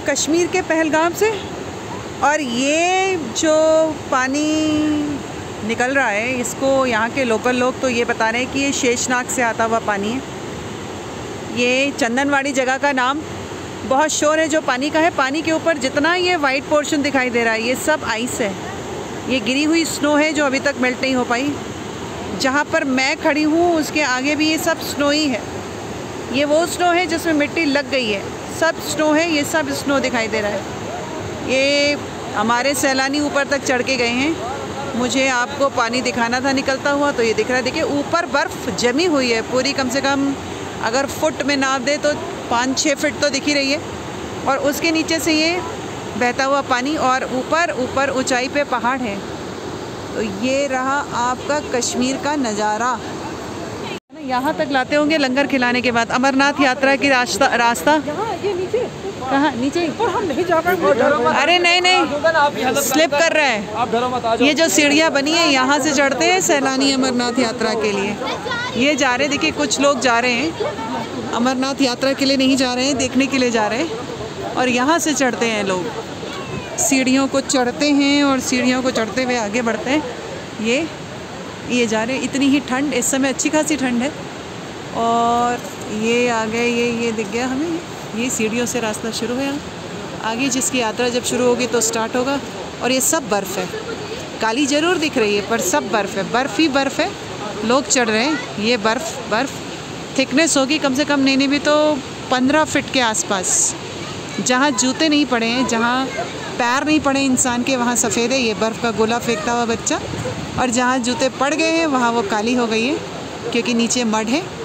कश्मीर के पहलगाम से। और ये जो पानी निकल रहा है, इसको यहाँ के लोकल लोग तो ये बता रहे हैं कि ये शेषनाग से आता हुआ पानी है। ये चंदनवाड़ी जगह का नाम बहुत शोर है जो पानी का है। पानी के ऊपर जितना ये वाइट पोर्शन दिखाई दे रहा है ये सब आइस है, ये गिरी हुई स्नो है जो अभी तक मेल्ट नहीं हो पाई। जहाँ पर मैं खड़ी हूँ उसके आगे भी ये सब स्नो ही है। ये वो स्नो है जिसमें मिट्टी लग गई है, सब स्नो है, ये सब स्नो दिखाई दे रहा है। ये हमारे सैलानी ऊपर तक चढ़ के गए हैं। मुझे आपको पानी दिखाना था निकलता हुआ, तो ये दिख रहा है। देखिए ऊपर बर्फ़ जमी हुई है पूरी, कम से कम अगर फुट में नाप दे तो 5-6 फीट तो दिख ही रही है। और उसके नीचे से ये बहता हुआ पानी, और ऊपर ऊंचाई पे पहाड़ है। तो ये रहा आपका कश्मीर का नज़ारा। यहाँ तक लाते होंगे लंगर खिलाने के बाद। अमरनाथ यात्रा की रास्ता ये नीचे कहाँ? नीचे ही? और हम नहीं जा पाएंगे। अरे नहीं, स्लिप कर रहा है। आप डरो मत, आ जाओ। ये जो सीढ़ियाँ बनी है यहाँ से चढ़ते हैं सैलानी अमरनाथ यात्रा के लिए। ये जा रहे, देखिए कुछ लोग जा रहे हैं अमरनाथ यात्रा के लिए, नहीं जा रहे हैं, देखने के लिए जा रहे हैं। और यहाँ से चढ़ते हैं लोग, सीढ़ियों को चढ़ते हैं और सीढ़ियों को चढ़ते हुए आगे बढ़ते हैं। ये जा रहे हैं। इतनी ही ठंड इस समय, अच्छी खासी ठंड है। और ये आ गए, ये दिख गया हमें, ये सीढ़ियों से रास्ता शुरू है। आगे जिसकी यात्रा जब शुरू होगी तो स्टार्ट होगा। और ये सब बर्फ़ है, काली ज़रूर दिख रही है पर सब बर्फ़ है, बर्फ़ ही बर्फ़ है। लोग चढ़ रहे हैं। ये बर्फ़ थिकनेस होगी कम से कम नहीं भी तो 15 फीट के आसपास। जहाँ जूते नहीं पड़े हैं, जहाँ पैर नहीं पड़े इंसान के, वहाँ सफ़ेद है। ये बर्फ़ का गोला फेंकता हुआ बच्चा। और जहाँ जूते पड़ गए हैं वहाँ वो काली हो गई है, क्योंकि नीचे मड है।